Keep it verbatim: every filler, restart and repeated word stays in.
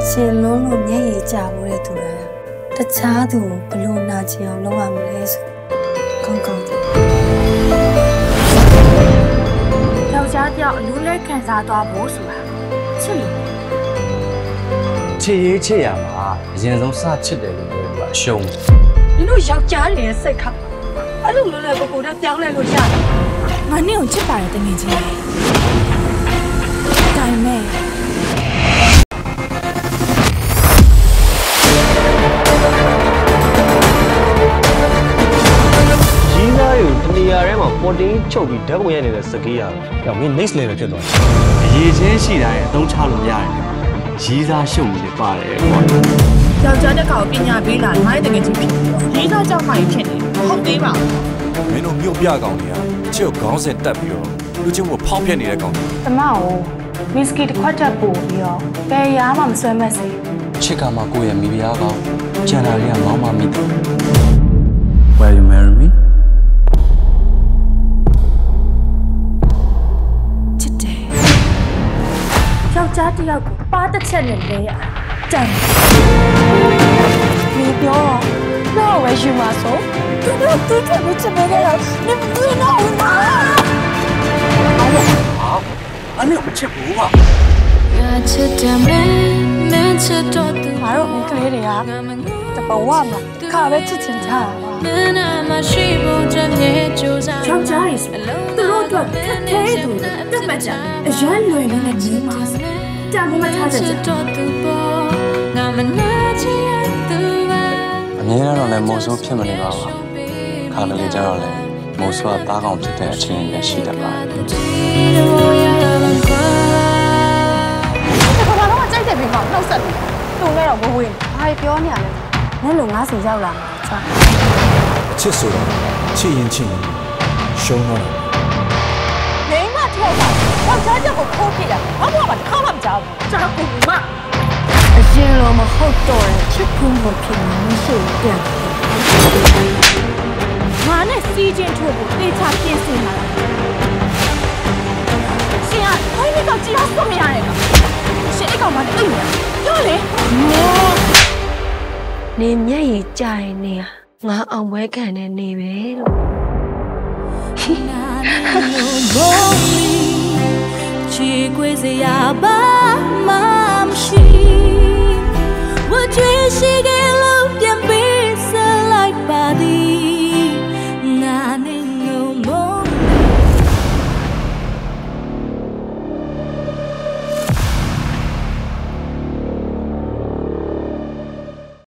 ရှင်လုံးလို့မျက်ရည်ကျဖို့တဲ့သူတွေကတခြားသူကိုဘလို့နာကျင်အောင်လုပ်ရမလဲဆိုကောင်းကောင်းသိယောက်ျားတယောက်အလူးလဲခံစားသွားဖို့ဆိုတာချစ်လို့ချစ်ရေးချစ်ရမှာအရင်ဆုံးစချစ်တယ်လို့ပြောတာအရှုံးနင်တို့ယောက်ျားတွေရဲ့စိတ်ခါအဲ့လိုလိုလဲကိုကိုနဲ့ပြောင်းလဲလို့ရတယ်ငါနင့်ကိုချစ်ပါတယ်တကယ်ချင်းဒါပေမဲ့နေရာထဲမှာပေါ်တင်းချုပ်ပြီးဓာတ်ပုံရိုက်နေတဲ့စကေးရတော့မင်း next level ဖြစ်သွားတယ်။အရေးချင်းရှိတိုင်းအသုံးချလို့ရတယ်။ရေးစားရှုပ်နေတယ်ပါတယ်ကွာ။ယောက်ျားတစ်ကောင်ပညာပေးလာမိုင်းတကယ်ချင်းဖြစ်ရေးစားကြောက်မှဖြစ်နေဟုတ်သေးပါဘူး။မင်းတို့မြို့ပြကောင်တွေကချစ်ကိုခေါင်းစဉ်တက်ပြီးတော့လူချင်းကိုဖောက်ပြက်နေတဲ့ကောင်တွေ။တမကိုဝီစကီတစ်ခွက်ချက်ပို့ပြီးတော့ဘယ်ရားမှမဆွဲမစေ။ချစ်ကမှကိုယ့်ရဲ့မိဖုရားကောင်ကျန်တာတွေကမောင်းမမိတယ်။ Will you marry me? ယောက်ျားတစ်ယောက်ကိုပါတစ်ချက်နဲ့လဲရကြံဒီပြောတော့ဝယ်ယူမှာဆိုသူတို့သူတို့ကိုချက်ပေးကြတော့နင်မင်းတော့ဘူးပါအဲ့လိုမချစ်ဘူးပါချစ်တယ်မင်းမင်းချစ်တော့သူငါတို့မိကလေးတွေကတပဝမှာခါပဲချစ်ချင်ကြတာပါမင်းနာမရှိဘူးတဲ့မြေကြိုးစားယောက်ျားတွေဆိုသူတို့အတွက်ခက်ခဲသူတွေတက်မှတ်ကြအရန်လွယ်နေတဲ့ညီမတမ်းမထားကြတယ်ငါမနာချင်သူပါအမြဲတမ်းတော့လည်းမိုးဆိုးဖြစ်မနေပါဘူးခါတလေကျတော့လည်းမိုးဆိုးကသားကောင်ဖြစ်တဲ့အချိန်တွေရှိတတ်ပါတယ်ဒီကောင်ကတော့ကြိုက်တဲ့ဘေးမှာနှုတ်ဆက်ပြီးသူနဲ့တော့ဝဝေးဘာပြောနေရလဲနည်းလို့ငါးစီရောက်လာမှာချာချစ်ဆိုတာချစ်ရင်ချစ်ရင်ရှုံးတော့နေမထောက်ပါယောက်ျားချက်ကိုခိုးပြတာဘာမှမတစ်ခါမှမကြောက်ဘူးကြောက်ဘူးမအရင်လိုမဟုတ်တော့တဲ့ချစ်ခုမဖြစ်နေမရှိပြန်ငါနဲ့စီးချင်းထိုးဖို့တေချာပြင်ဆင်လာတာရှင်ကဘိုင်းလေးကကြည့်အောင်ဆုံးမရရဲ့ကောင်ရှင်အဲ့ကောင်မသိနေပြောလေနေမျက်ရည်ကျရင်နေငါအောင်ပွဲခံနေနေပဲလို့ချီကွေးစရာပါ